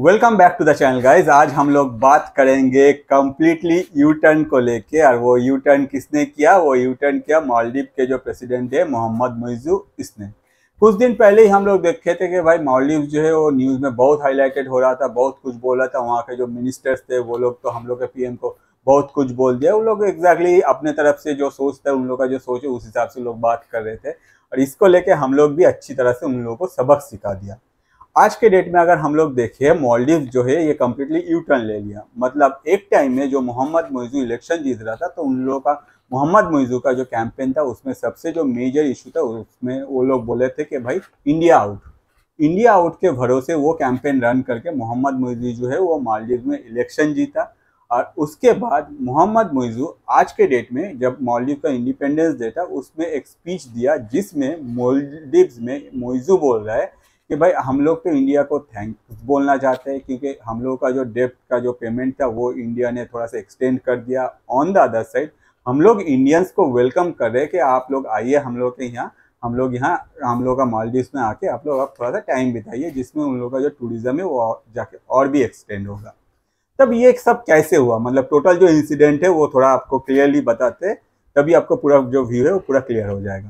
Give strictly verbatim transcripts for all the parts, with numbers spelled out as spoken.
Welcome back to the channel guys. आज हम लोग बात करेंगे कम्प्लीटली यू टर्न को लेके। और वो यू टर्न किसने किया? वो यू टर्न किया मालदीव के जो प्रेसिडेंट है मोहम्मद मुइज़्ज़ू, इसने। कुछ दिन पहले ही हम लोग देखे थे कि भाई मालदीव जो है वो न्यूज़ में बहुत हाईलाइटेड हो रहा था, बहुत कुछ बोला था। वहाँ के जो मिनिस्टर्स थे वो लोग तो हम लोग के पीएम को बहुत कुछ बोल दिया। उन लोग एग्जैक्टली अपने तरफ से जो सोचता है, उन लोग का जो सोच है उस हिसाब से लोग बात कर रहे थे। और इसको लेके हम लोग भी अच्छी तरह से उन लोगों को सबक सिखा दिया। आज के डेट में अगर हम लोग देखें, मालदीव जो है ये कम्प्लीटली यू टर्न ले लिया। मतलब एक टाइम में जो मोहम्मद मुइज़्ज़ू इलेक्शन जीत रहा था, तो उन लोगों का मोहम्मद मुइज़्ज़ू का जो कैंपेन था उसमें सबसे जो मेजर इशू था उसमें वो लोग बोले थे कि भाई इंडिया आउट, इंडिया आउट के भरोसे वो कैंपेन रन करके मोहम्मद मुइज़्ज़ू जो है वो मालदीव में इलेक्शन जीता। और उसके बाद मोहम्मद मुइज़्ज़ू आज के डेट में जब मालदीव का इंडिपेंडेंस डे था उसमें एक स्पीच दिया, जिसमें मालदीव्स में मुइज़्ज़ू बोल रहा है कि भाई हम लोग तो इंडिया को थैंक्स बोलना चाहते हैं, क्योंकि हम लोग का जो डेब्ट का जो पेमेंट था वो इंडिया ने थोड़ा सा एक्सटेंड कर दिया। ऑन द अदर साइड हम लोग इंडियंस को वेलकम कर रहे हैं कि आप लोग आइए हम लोग के यहाँ, हम लोग यहाँ हम लोग का मालदीव्स में आके आप लोग आप थोड़ा सा टाइम बिताइए, जिसमें उन लोग का जो टूरिज्म है वो जाके और भी एक्सटेंड होगा। तब ये सब कैसे हुआ, मतलब टोटल जो इंसिडेंट है वो थोड़ा आपको क्लियरली बताते, तभी आपको पूरा जो व्यू है वो पूरा क्लियर हो जाएगा।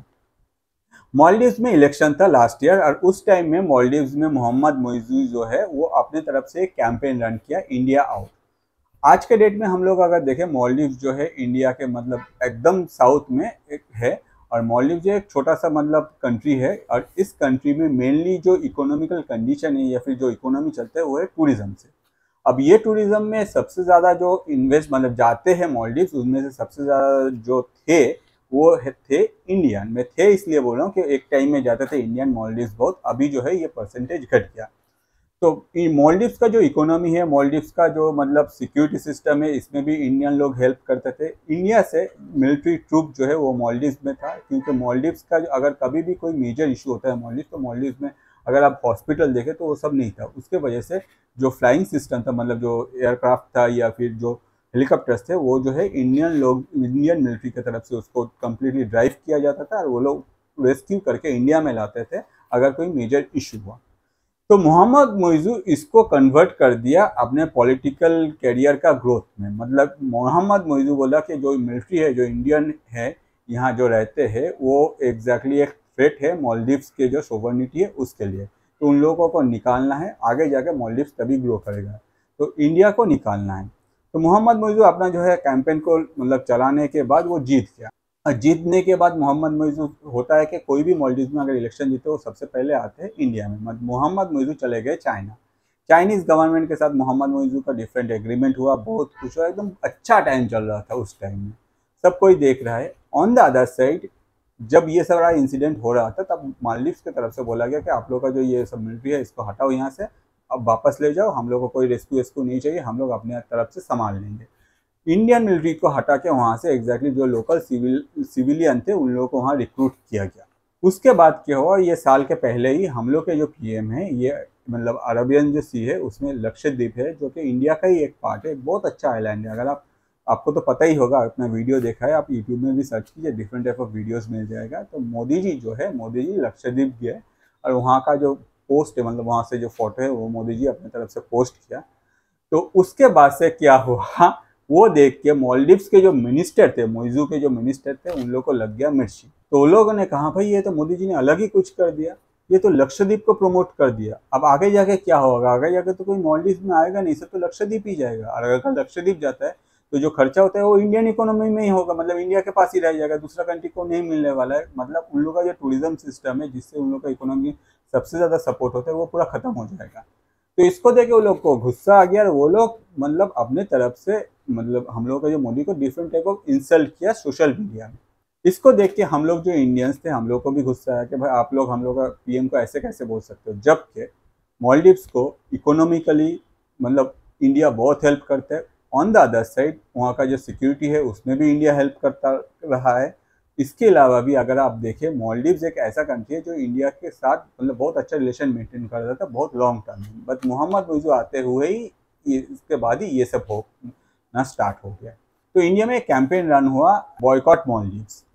मालदीव्स में इलेक्शन था लास्ट ईयर, और उस टाइम में मालदीव्स में मोहम्मद मुइज़्ज़ू जो है वो अपने तरफ से एक कैंपेन रन किया, इंडिया आउट। आज के डेट में हम लोग अगर देखें, मालदीव्स जो है इंडिया के मतलब एकदम साउथ में एक है। और मालदीव जो एक छोटा सा मतलब कंट्री है, और इस कंट्री में मेनली जो इकोनॉमिकल कंडीशन है या फिर जो इकोनॉमी चलता है वो है टूरिज्म से। अब ये टूरिज्म में सबसे ज़्यादा जो इन्वेस्ट मतलब जाते हैं मालदीव्स, उसमें से सबसे ज़्यादा जो थे वो थे इंडियन में थे। इसलिए बोल रहा हूँ कि एक टाइम में जाते थे इंडियन मालदीव्स बहुत, अभी जो है ये परसेंटेज घट गया। तो मालदीव्स का जो इकोनॉमी है, मालदीव्स का जो मतलब सिक्योरिटी सिस्टम है, इसमें भी इंडियन लोग हेल्प करते थे। इंडिया से मिलिट्री ट्रूप जो है वो मालदीव्स में था, क्योंकि मालदीव्स का अगर कभी भी कोई मेजर इशू होता है मालदीव्स, तो मालदीव्स में अगर आप हॉस्पिटल देखें तो वो सब नहीं था। उसके वजह से जो फ्लाइंग सिस्टम था, मतलब जो एयरक्राफ्ट था या फिर जो हेलीकॉप्टर्स थे, वो जो है इंडियन लोग इंडियन मिलिट्री की तरफ से उसको कम्प्लीटली ड्राइव किया जाता था, और वो लोग रेस्क्यू करके इंडिया में लाते थे अगर कोई मेजर इशू हुआ। तो मोहम्मद मुइज़्ज़ू इसको कन्वर्ट कर दिया अपने पॉलिटिकल कैरियर का ग्रोथ में। मतलब मोहम्मद मुइज़्ज़ू बोला कि जो मिलिट्री है, जो इंडियन है यहाँ जो रहते हैं, वो एग्जैक्टली एक थ्रेट है मालदीव्स के जो सोवरेनिटी है उसके लिए। तो उन लोगों को निकालना है, आगे जाके मालदीव्स तभी ग्रो करेगा, तो इंडिया को निकालना है। तो मोहम्मद मुइज़्ज़ू अपना जो है कैंपेन को मतलब चलाने के बाद वो जीत गया। और जीतने के बाद मोहम्मद मुइज़्ज़ू होता है कि कोई भी मालदीव्स में अगर इलेक्शन जीते वो सबसे पहले आते हैं इंडिया में। मोहम्मद मुइज़्ज़ू चले गए चाइना। चाइनीज़ गवर्नमेंट के साथ मोहम्मद मुइज़्ज़ू का डिफरेंट एग्रीमेंट हुआ, बहुत कुछ हुआ, एकदम अच्छा टाइम चल रहा था उस टाइम में, सब कोई देख रहा है। ऑन द अदर साइड जब ये सारा इंसिडेंट हो रहा था, तब मालदीव्स की तरफ से बोला गया कि आप लोग का जो ये सब मिलिट्री है इसको हटाओ यहाँ से, अब वापस ले जाओ, हम लोग को कोई रेस्क्यू वेस्क्यू नहीं चाहिए, हम लोग अपने तरफ से संभाल लेंगे। इंडियन मिलिट्री को हटा के वहाँ से एग्जैक्टली जो लोकल सिविल सिविलियन थे उन लोगों को वहाँ रिक्रूट किया गया। उसके बाद क्या हुआ, ये साल के पहले ही हम लोग के जो पीएम है, ये मतलब अरबियन जो सी है उसमें लक्षद्वीप है, जो कि इंडिया का ही एक पार्ट है, बहुत अच्छा आइलैंड है। अगर आप आपको तो पता ही होगा, अपना वीडियो देखा है, आप यूट्यूब में भी सर्च कीजिए, डिफरेंट टाइप ऑफ वीडियोस मिल जाएगा। तो मोदी जी जो है, मोदी जी लक्षद्वीप गए, और वहाँ का जो पोस्ट है, मतलब वहाँ से जो फोटो है वो मोदी जी अपनी तरफ से पोस्ट किया। तो उसके बाद से क्या हुआ, वो देख के मालदीव्स के जो मिनिस्टर थे, मुइज़्ज़ू के जो मिनिस्टर थे, उन लोगों को लग गया मिर्ची। तो उन लोगों ने कहा भाई ये तो मोदी जी ने अलग ही कुछ कर दिया, ये तो लक्षद्वीप को प्रमोट कर दिया, अब आगे जाके क्या होगा, आगे जाके तो कोई मालदीव्स में आएगा नहीं, सब तो लक्षद्वीप ही जाएगा। और अगर लक्षद्वीप जाता है तो जो खर्चा होता है वो इंडियन इकोनॉमी में ही होगा, मतलब इंडिया के पास ही रह जाएगा, दूसरा कंट्री को नहीं मिलने वाला है। मतलब उन लोगों का जो टूरिज्म सिस्टम है, जिससे उन लोग का इकोनॉमी सबसे ज़्यादा सपोर्ट होता है, वो पूरा खत्म हो जाएगा। तो इसको देख के वो लोग को गुस्सा आ गया, और वो लोग मतलब अपने तरफ से मतलब हम लोग का जो मोदी को डिफरेंट टाइप ऑफ इंसल्ट किया सोशल मीडिया में। इसको देख के हम लोग जो इंडियंस थे, हम लोग को भी गुस्सा आया कि भाई आप लोग हम लोग का पीएम को ऐसे कैसे बोल सकते हो, जबकि मालदीव्स को इकोनॉमिकली मतलब इंडिया बहुत हेल्प करता है। ऑन द अदर साइड वहाँ का जो सिक्योरिटी है उसमें भी इंडिया हेल्प करता रहा है। इसके अलावा भी अगर आप देखें, मालदीव्स एक ऐसा कंट्री है जो इंडिया के साथ मतलब बहुत अच्छा रिलेशन मेंटेन कर रहा था बहुत लॉन्ग टर्म में, बट मोहम्मद मुइज़्ज़ू आते हुए ही इसके बाद ही ये सब होना स्टार्ट हो गया। तो इंडिया में एक कैंपेन रन हुआ, बॉयकॉट मालदीव्स।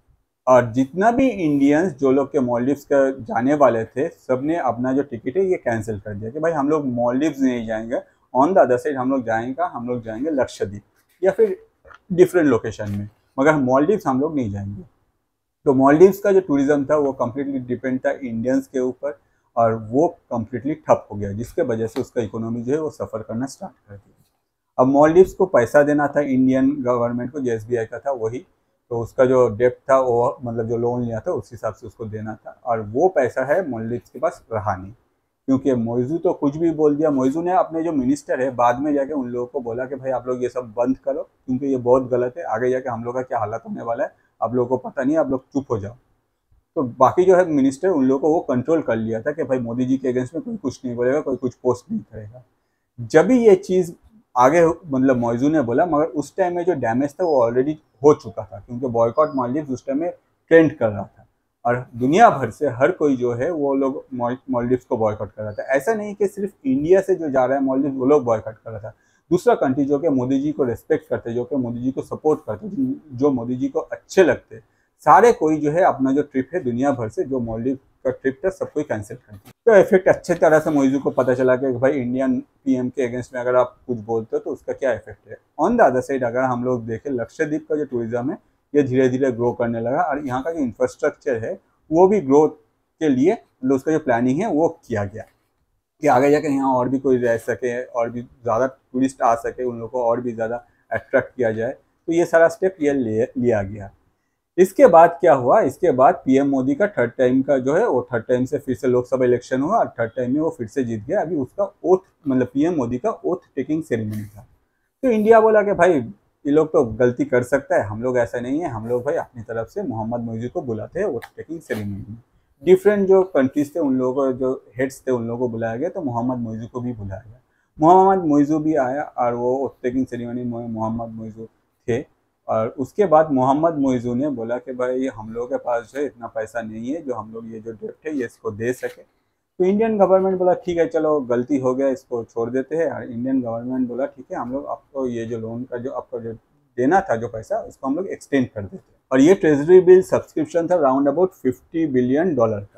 और जितना भी इंडियंस जो लोग के मालदीव्स का जाने वाले थे, सबने अपना जो टिकट है ये कैंसिल कर दिया कि भाई हम लोग मालदीव्स नहीं जाएंगे। ऑन द अदर साइड हम लोग जाएंगे हम लोग जाएंगे लक्षद्वीप या फिर डिफरेंट लोकेशन में, मगर मालदीव्स हम लोग नहीं जाएंगे। तो मालदीव्स का जो टूरिज्म था वो कम्प्लीटली डिपेंड था इंडियंस के ऊपर, और वो कम्प्लीटली ठप हो गया, जिसके वजह से उसका इकोनॉमी जो है वो सफ़र करना स्टार्ट कर दिया। अब मालदीव्स को पैसा देना था इंडियन गवर्नमेंट को, जो एस बी आई का था वही, तो उसका जो डेप्ट था वो मतलब जो लोन लिया था उस हिसाब से उसको देना था, और वो पैसा है मालदीव्स के पास रहा नहीं, क्योंकि मोइजू तो कुछ भी बोल दिया। मोइजू ने अपने जो मिनिस्टर है बाद में जाके उन लोगों को बोला कि भाई आप लोग ये सब बंद करो, क्योंकि ये बहुत गलत है, आगे जाके हम लोग का क्या हालत होने वाला है आप लोगों को पता नहीं, आप लोग चुप हो जाओ। तो बाकी जो है मिनिस्टर उन लोगों को वो कंट्रोल कर लिया था कि भाई मोदी जी के अगेंस्ट में कोई कुछ नहीं बोलेगा, कोई कुछ पोस्ट नहीं करेगा। जब भी ये चीज़ आगे मतलब मौजू ने बोला, मगर उस टाइम में जो डैमेज था वो ऑलरेडी हो चुका था, क्योंकि बॉयकॉट मालदीव्स उस टाइम में ट्रेंड कर रहा था, और दुनिया भर से हर कोई जो है वो लोग मालदीव्स को बॉयकॉट कर रहा था। ऐसा नहीं कि सिर्फ इंडिया से जो जा रहा है मालदीव्स वो लोग बॉयकॉट कर रहा था, दूसरा कंट्री जो कि मोदी जी को रिस्पेक्ट करते, जो कि मोदी जी को सपोर्ट करते, जो मोदी जी को अच्छे लगते, सारे कोई जो है अपना जो ट्रिप है दुनिया भर से जो मालदीव का ट्रिप था सब कोई कैंसिल कर दिया। तो इफेक्ट अच्छे तरह से मोइजू को पता चला कि भाई इंडियन पीएम के अगेंस्ट में अगर आप कुछ बोलते हो तो उसका क्या इफेक्ट है। ऑन द अदर साइड अगर हम लोग देखें, लक्षद्वीप का जो टूरिज्म है ये धीरे धीरे ग्रो करने लगा, और यहाँ का जो इंफ्रास्ट्रक्चर है वो भी ग्रोथ के लिए उसका जो प्लानिंग है वो किया गया कि आगे जाकर यहाँ और भी कोई रह सके और भी ज़्यादा टूरिस्ट आ सके, उन लोगों को और भी ज़्यादा अट्रैक्ट किया जाए। तो ये सारा स्टेप ये लिया गया। इसके बाद क्या हुआ, इसके बाद पीएम मोदी का थर्ड टाइम का जो है वो थर्ड टाइम से फिर से लोकसभा इलेक्शन हुआ, और थर्ड टाइम में वो फिर से जीत गया। अभी उसका ओथ मतलब पीएम मोदी का ओथ टेकिंग सेरेमनी था। तो इंडिया बोला कि भाई ये लोग तो गलती कर सकता है, हम लोग ऐसा नहीं है, हम लोग भाई अपनी तरफ से मोहम्मद मोइजू को बुलाते हैं ओथ टेकिंग सेरेमनी में। डिफरेंट जो कंट्रीज थे उन लोगों को जो हेड्स थे उन लोगों को बुलाया गया, तो मोहम्मद मोइजू को भी बुलाया गया। मोहम्मद मोइजू भी आया और वो ओथ टेकिंग सेरेमनी में मोहम्मद मोइजू थे। और उसके बाद मोहम्मद मोइजू ने बोला कि भाई हम लोगों के पास जो है इतना पैसा नहीं है जो हम लोग ये जो डेप्ट है ये इसको दे सके। तो इंडियन गवर्नमेंट बोला ठीक है चलो गलती हो गया, इसको छोड़ देते हैं। और इंडियन गवर्नमेंट बोला ठीक है हम लोग आपको ये जो लोन का जो आपको जो देना था जो पैसा उसको हम लोग एक्सटेंड कर देते हैं। और ये ट्रेजरी बिल सब्सक्रिप्शन था round about fifty billion dollar का।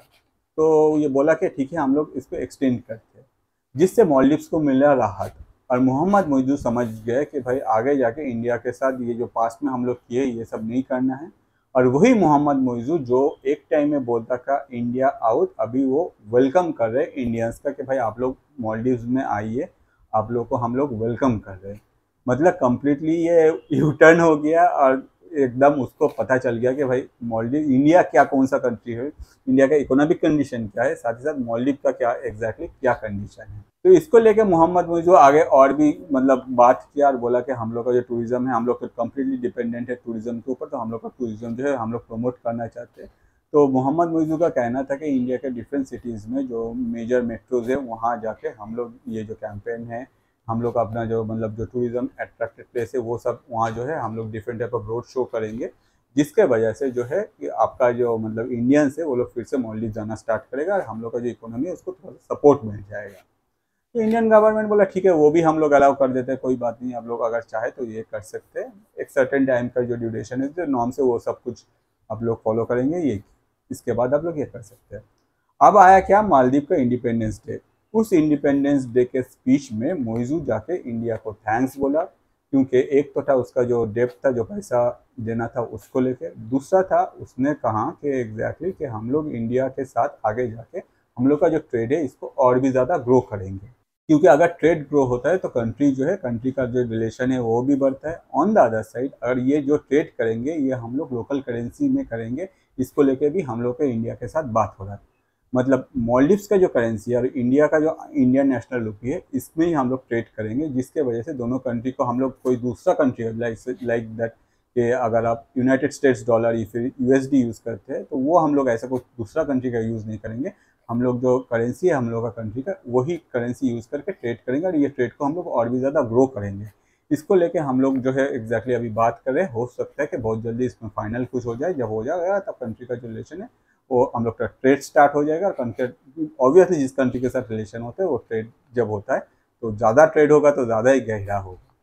तो ये बोला कि ठीक है हम लोग इसको एक्सटेंड करते हैं, जिससे मालदीव्स को मिला राहत। और मोहम्मद मोइजू समझ गए कि भाई आगे जाके इंडिया के साथ ये जो पास्ट में हम लोग किए ये सब नहीं करना है। और वही मोहम्मद मोइजू जो एक टाइम में बोलता था इंडिया आउट, अभी वो वेलकम कर रहे इंडियंस का कि भाई आप लोग मालदीव्स में आइए, आप लोग को हम लोग वेलकम कर रहे हैं। मतलब कम्प्लीटली ये यू टर्न हो गया, और एकदम उसको पता चल गया कि भाई मालदीव इंडिया क्या कौन सा कंट्री है, इंडिया का इकोनॉमिक कंडीशन क्या है, साथ ही साथ मालदीव का क्या एग्जैक्टली क्या कंडीशन है। तो इसको लेके मोहम्मद मोइजू आगे और भी मतलब बात किया और बोला कि हम लोग का जो टूरिज्म है हम लोग कम्प्लीटली डिपेंडेंट है टूरिज्म के ऊपर, तो हम लोग का टूरिज्म जो है हम लोग प्रमोट करना चाहते हैं। तो मोहम्मद मोइजू का कहना था कि इंडिया के डिफरेंट सिटीज़ में जो मेजर मेट्रोज है वहाँ जाके हम लोग ये जो कैंपेन है हम लोग अपना जो मतलब जो टूरिज्म अट्रैक्टिव प्लेस है वो सब वहाँ जो है हम लोग different type of road show करेंगे, जिसके वजह से जो है कि आपका जो मतलब इंडियंस है वो लोग फिर से मालदीव जाना स्टार्ट करेगा, और हम लोग का जो इकोनॉमी है उसको थोड़ा सपोर्ट मिल जाएगा। तो इंडियन गवर्नमेंट बोला ठीक है वो भी हम लोग अलाउ कर देते हैं, कोई बात नहीं, आप लोग अगर चाहे तो ये कर सकते हैं। एक सर्टेन टाइम का जो ड्यूरेशन है जो नॉर्म से वो सब कुछ आप लोग फॉलो करेंगे, ये इसके बाद आप लोग ये कर सकते हैं। अब आया क्या, मालदीव का इंडिपेंडेंस डे। उस इंडिपेंडेंस डे के स्पीच में मोइजू जाके इंडिया को थैंक्स बोला, क्योंकि एक तो था उसका जो डेप्ट था जो पैसा देना था उसको लेके, दूसरा था उसने कहा कि एग्जैक्टली कि हम लोग इंडिया के साथ आगे जाके हम लोग का जो ट्रेड है इसको और भी ज़्यादा ग्रो करेंगे, क्योंकि अगर ट्रेड ग्रो होता है तो कंट्री जो है कंट्री का जो रिलेशन है वो भी बढ़ता है। ऑन द अदर साइड अगर ये जो ट्रेड करेंगे ये हम लोग लोकल करेंसी में करेंगे, इसको लेके भी हम लोग के इंडिया के साथ बात हो रहा है। मतलब मालदीव्स का जो करेंसी है और इंडिया का जो इंडियन नेशनल रुपी है इसमें ही हम लोग ट्रेड करेंगे, जिसके वजह से दोनों कंट्री को हम लोग कोई दूसरा कंट्री लाइक लाइक दैट कि अगर आप यूनाइटेड स्टेट्स डॉलर या फिर यूएसडी यूज़ करते हैं तो वो हम लोग ऐसा कोई दूसरा कंट्री का यूज़ नहीं करेंगे। हम लोग जो करेंसी है हम लोग का कंट्री का वही करेंसी यूज़ करके ट्रेड करेंगे, और ये ट्रेड को हम लोग और भी ज़्यादा ग्रो करेंगे। इसको लेके हम लोग जो है एग्जैक्टली अभी बात कर रहे हैं, हो सकता है कि बहुत जल्दी इसमें फाइनल कुछ हो जाए। जब हो जाएगा तब कंट्री का जो रिलेशन है वो हम लोग का ट्रेड स्टार्ट हो जाएगा। और कंट्री ऑब्वियसली जिस कंट्री के साथ रिलेशन होता है वो ट्रेड जब होता है तो ज़्यादा ट्रेड होगा तो ज़्यादा ही गहरा होगा।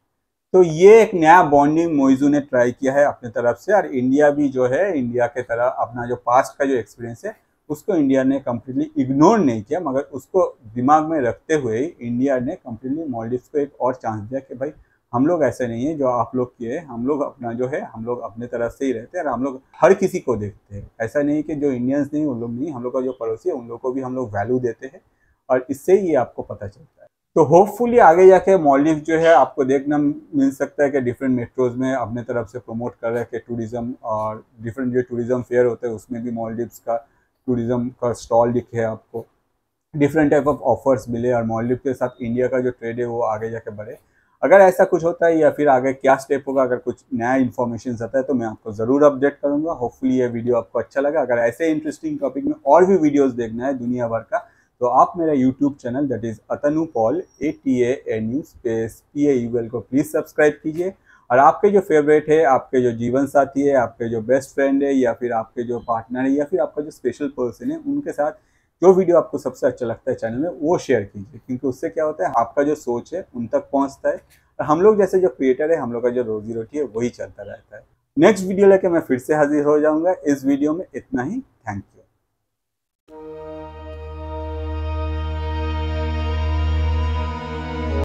तो ये एक नया बॉन्डिंग मोइज़ू ने ट्राई किया है अपने तरफ से, और इंडिया भी जो है, इंडिया के तरह अपना जो पास्ट का जो एक्सपीरियंस है उसको इंडिया ने कम्प्लीटली इग्नोर नहीं किया, मगर उसको दिमाग में रखते हुए ही इंडिया ने कम्प्लीटली मालदीव्स को एक और चांस दिया कि भाई हम लोग ऐसे नहीं है जो आप लोग किए, हम लोग अपना जो है हम लोग अपने तरफ से ही रहते हैं और हम लोग हर किसी को देखते हैं। ऐसा नहीं कि जो इंडियंस नहीं उन लोग नहीं, हम लोग का जो पड़ोसी है उन लोग को भी हम लोग वैल्यू देते हैं, और इससे ही ये आपको पता चलता है। तो होपफुली आगे जाके मालदीव जो है आपको देखना मिल सकता है कि डिफरेंट मेट्रोज में अपने तरफ से प्रमोट कर रहे हैं कि टूरिज़्म, और डिफरेंट जो टूरिज़्म फेयर होते हैं उसमें भी मालदीव्स का टूरिज़्म का स्टॉल दिखे आपको, डिफरेंट टाइप ऑफ ऑफर्स मिले, और मालदीव के साथ इंडिया का जो ट्रेड है वो आगे जाके बढ़े। अगर ऐसा कुछ होता है या फिर आगे क्या स्टेप होगा, अगर कुछ नया इन्फॉर्मेशन आता है तो मैं आपको ज़रूर अपडेट करूँगा। होपफुली ये वीडियो आपको अच्छा लगा। अगर ऐसे इंटरेस्टिंग टॉपिक में और भी वीडियोज़ देखना है दुनिया भर का, तो आप मेरा YouTube channel that is Atanu Paul A T A N U space P A U L को प्लीज़ सब्सक्राइब कीजिए। और आपके जो फेवरेट है, आपके जो जीवन साथी है, आपके जो बेस्ट फ्रेंड है, या फिर आपके जो पार्टनर है, या फिर आपका जो स्पेशल पर्सन है, उनके साथ जो वीडियो आपको सबसे अच्छा लगता है चैनल में वो शेयर कीजिए, क्योंकि उससे क्या होता है आपका जो सोच है उन तक पहुंचता है, और हम लोग जैसे जो क्रिएटर है, हम लोग का जो रोजी रोटी है वही चलता रहता है। नेक्स्ट वीडियो लेके मैं फिर से हाजिर हो जाऊंगा। इस वीडियो में इतना ही। Thank you.